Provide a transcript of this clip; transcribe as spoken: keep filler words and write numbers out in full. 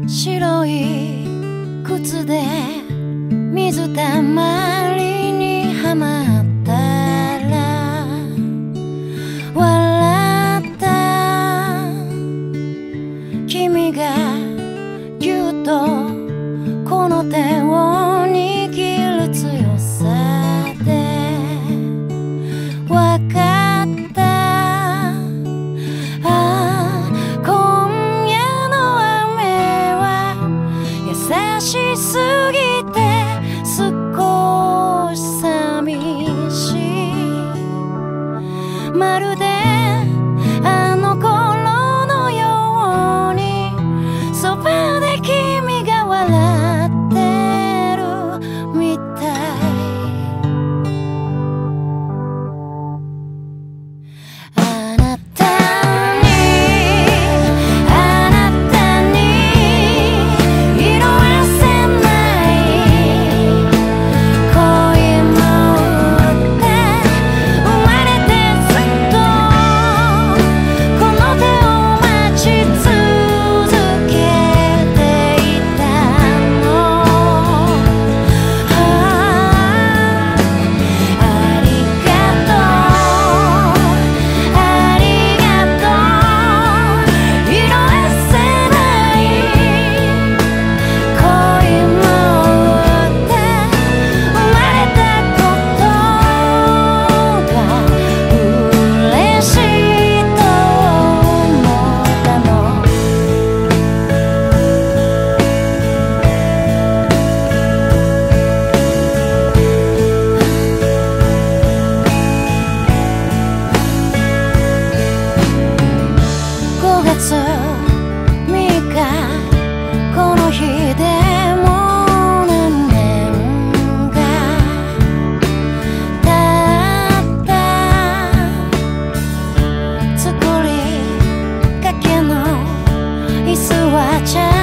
白い靴で水たまりにはまったら笑った君がぎゅっとこの手を握る強さでわかったあ今夜の雨は優しすぎて少し寂しいまるであの頃のようにそばで君が笑ってるみたいあなたにあなたに色あせない恋もって生まれてずっとこの手を待ち続けていたのあありがとうありがとう色あせない恋もって生まれたことが嬉しいと思ったのごがつみっかこの日でもう何年が経った作りかけの椅子はちゃ